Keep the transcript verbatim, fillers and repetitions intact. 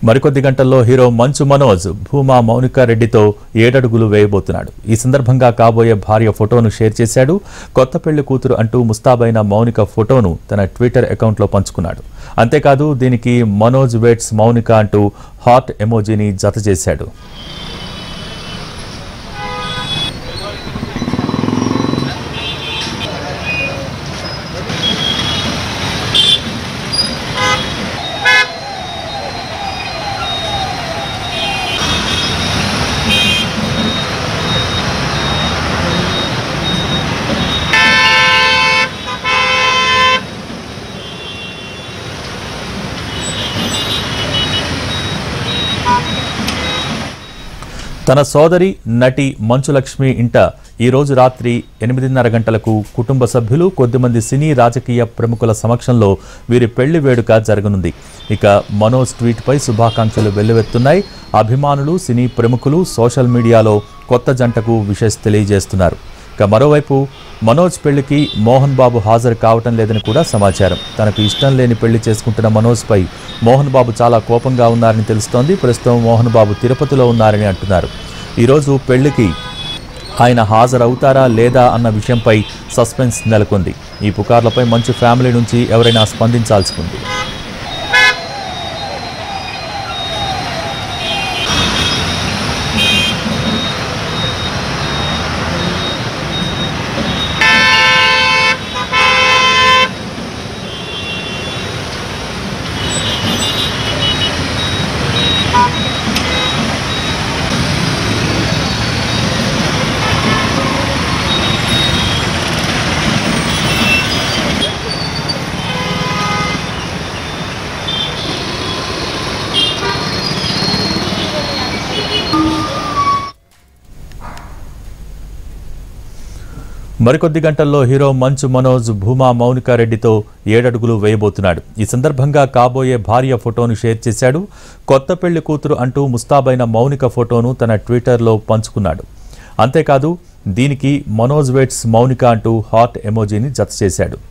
మరికొద్ది గంటల్లో హీరో మంచు మనోజ్ భూమా మౌనిక రెడ్డితో ఏడడుగులు వేయబోతున్నాడు. ఈ సందర్భంగా కాబోయే భార్య ఫోటోను షేర్ చేశాడు. కొత్త పెళ్లి కూతురు అంటూ ముస్తాబైన మౌనిక ఫోటోను తన ట్విట్టర్ అకౌంట్లో పంచుకున్నాడు. అంతేకాదు దీనికి మనోజ్ వెయిట్స్ మౌనిక అంటూ హార్ట్ ఎమోజీని జత చేశాడు. తన సోదరి నటి మంచు లక్ష్మి ఇంట ఈ రోజు రాత్రి ఎనిమిదిన్నర గంటలకు కుటుంబ సభ్యులు కొద్దిమంది సినీ రాజకీయ ప్రముఖుల సమక్షంలో వీరి పెళ్లి వేడుక జరగనుంది. ఇక మనోజ్ ట్వీట్పై శుభాకాంక్షలు వెల్లువెత్తున్నాయి. అభిమానులు, సినీ ప్రముఖులు సోషల్ మీడియాలో కొత్త జంటకు విషెస్ తెలియజేస్తున్నారు. ఇక మరోవైపు మనోజ్ పెళ్లికి మోహన్ బాబు హాజరు కావటం లేదని కూడా సమాచారం. తనకు ఇష్టం లేని పెళ్లి చేసుకుంటున్న మనోజ్పై మోహన్ బాబు చాలా కోపంగా ఉన్నారని తెలుస్తోంది. ప్రస్తుతం మోహన్ బాబు తిరుపతిలో ఉన్నారని అంటున్నారు. ఈరోజు పెళ్లికి ఆయన హాజరవుతారా లేదా అన్న విషయంపై సస్పెన్స్ నెలకొంది. ఈ పుకార్లపై మంచు ఫ్యామిలీ నుంచి ఎవరైనా స్పందించాల్సి ఉంది. మరికొద్ది గంటల్లో హీరో మంచు మనోజ్ భూమా మౌనిక రెడ్డితో ఏడడుగులు వేయబోతున్నాడు. ఈ సందర్భంగా కాబోయే భార్య ఫోటోను షేర్ చేశాడు. కొత్త పెళ్లి కూతురు అంటూ ముస్తాబైన మౌనిక ఫోటోను తన ట్విట్టర్లో పంచుకున్నాడు. అంతేకాదు దీనికి మనోజ్ వెయిట్స్ మౌనిక అంటూ హార్ట్ ఎమోజీని జత చేశాడు.